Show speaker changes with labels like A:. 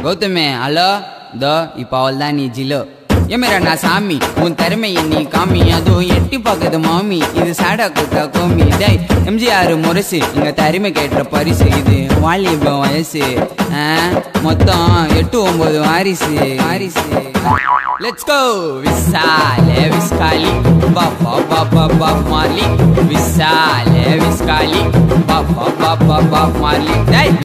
A: கௌதமே hello தோ இப்போ அவள் தான் நீ ஜிலோ ஏமேரா நான் சாமி உன் திறமையை நீ காமி அதுவும் எட்டி பார்க்குது மாமி இது சாடா கூட்டா கோமி டேய் எம்ஜிஆர் முரசு இங்க தரிமை கேட்ட பரிசு இது வாலிப வயசு மொத்தம் 8-9 வாரிசு லெட்ஸ் கோ விசாலே விஸ்காலி பாப்பா பாப்பா பாப் மார்லி விசாலே விஸ்காலி பாப்பா பாப்பா பாப் மார்லி டேய்